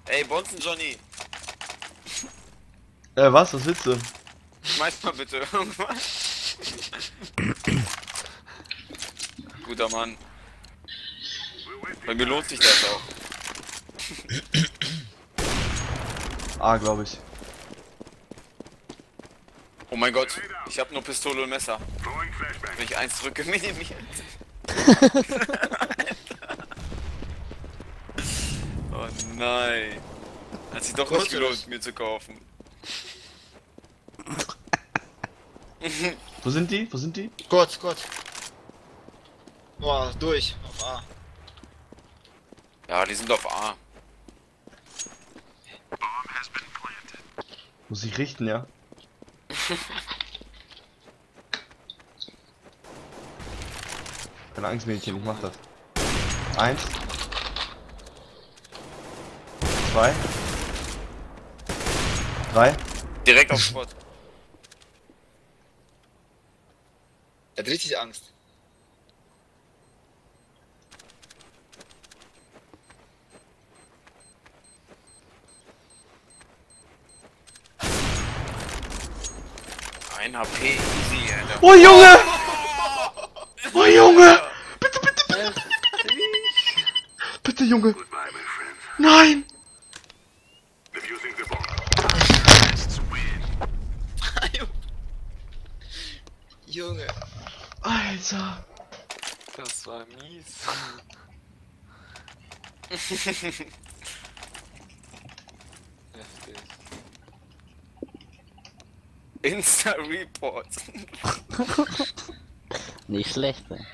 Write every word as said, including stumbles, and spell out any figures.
Ey, Bonzen Johnny, Äh, was? Was willst du? schmeiß mal bitte irgendwas. Guter Mann. Bei mir lohnt sich das auch. Ah, glaube ich. Oh mein Gott, ich habe nur Pistole und Messer. Wenn ich eins drücke, minimiert. Oh nein. Hat sich doch nicht gelohnt, mir zu kaufen. Wo sind die? Wo sind die? Kurz, kurz. Boah, durch. Auf A. Ja, die sind auf A. Muss ich richten, ja? Keine Angst, Mädchen, ich mach das. Eins. Zwei. Drei. Direkt auf Spot. Er hat richtig Angst. Ein H P easy, Alter. Oh Junge! Oh Junge! Bitte, bitte, bitte! Bitte, Junge! Nein! Junge. Alter! Das war mies. Heftig. Insta-Report. Nicht schlecht, ne?